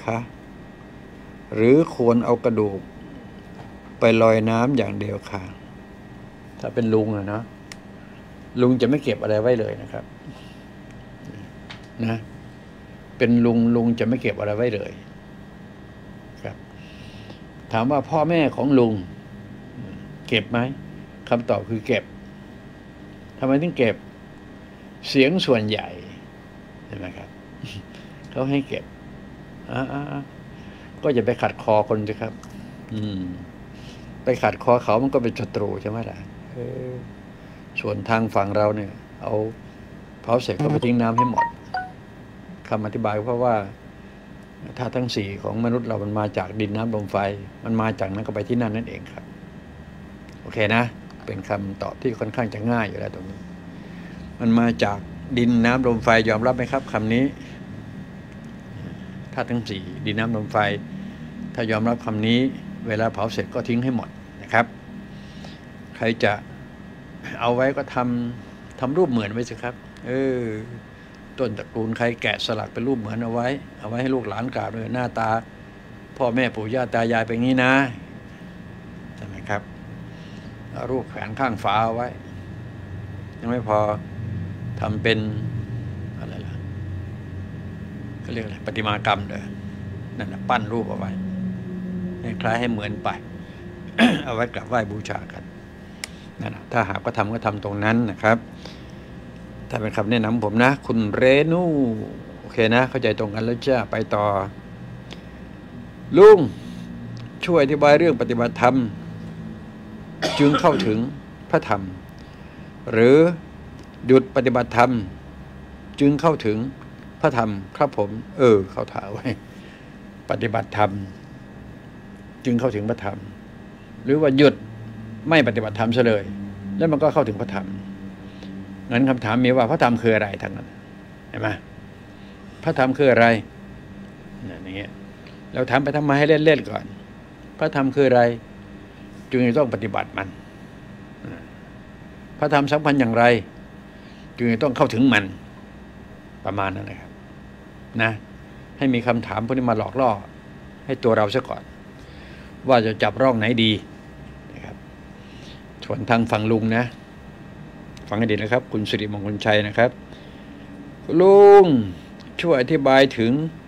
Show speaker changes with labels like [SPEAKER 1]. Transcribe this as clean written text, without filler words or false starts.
[SPEAKER 1] คะหรือควรเอากระดูกไปลอยน้ำอย่างเดียวคะถ้าเป็นลุงนะลุงจะไม่เก็บอะไรไว้เลยนะครับนะเป็นลุงจะไม่เก็บอะไรไว้เลยครับถามว่าพ่อแม่ของลุงเก็บไหมคำตอบคือเก็บทำไมถึงเก็บเสียงส่วนใหญ่ใช่ไหมครับเขาให้เก็บก็อย่าไปขัดคอคนสิครับไปขัดคอเขามันก็เป็นศัตรูใช่ไหมล่ะส่วนทางฝั่งเราเนี่ยเอาเผาเสร็จก็ไปทิ้งน้ำให้หมดคำอธิบายเพราะว่าธาตุทั้งสี่ของมนุษย์เรามันมาจากดินน้ำลมไฟมันมาจากนั้นก็ไปที่นั่นนั่นเองครับโอเคนะเป็นคำตอบที่ค่อนข้างจะง่ายอยู่แล้วตรงนี้มันมาจากดินน้ำลมไฟยอมรับไหมครับคำนี้ธาตุทั้งสี่ดินน้ำลมไฟถ้ายอมรับคำนี้เวลาเผาเสร็จก็ทิ้งให้หมดนะครับใครจะเอาไว้ก็ทำรูปเหมือนไว้สิครับต้นตระกูลใครแกะสลักเป็นรูปเหมือนเอาไว้ให้ลูกหลานกราบเลยหน้าตาพ่อแม่ปู่ย่าตายายเป็นงี้นะใช่ไหมครับเอารูปแขวนข้างฝาเอาไว้ยังไม่พอทำเป็นอะไรล่ะก็เรียกอะไรประติมากรรมเลยนั่นนะปั้นรูปเอาไว้ให้คล้ายให้เหมือนไป เอาไว้กราบไหว้บูชากันนั่นนะถ้าหากก็ทำตรงนั้นนะครับถ้าเป็นคำแนะนำผมนะคุณเรนูโอเคนะเข้าใจตรงกันแล้วจ้าไปต่อลุงช่วยอธิบายเรื่องปฏิบัติธรรมจึงเข้าถึงพระธรรมหรือหยุดปฏิบัติธรรมจึงเข้าถึงพระธรรมครับผมเข้าถามไว้ปฏิบัติธรรมจึงเข้าถึงพระธรรมหรือว่าหยุดไม่ปฏิบัติธรรมซะเลยแล้วมันก็เข้าถึงพระธรรมงั้นคำถามมีว่าพระธรรมคืออะไรทั้งนั้นเห็นไหมพระธรรมคืออะไรอย่างเงี้ยเราทำไปทำมาให้เล่นๆก่อนพระธรรมคืออะไรจึงต้องปฏิบัติมันพระธรรมสำคัญอย่างไรจึงต้องเข้าถึงมันประมาณนั้นนะครับนะให้มีคำถามพวกนี้มาหลอกล่อให้ตัวเราซะก่อนว่าจะจับร่องไหนดีนะครับส่วนทางฝั่งลุงนะฟังให้ดีนะครับคุณสิริมงคลชัยนะครับลุงช่วยอธิบายถึง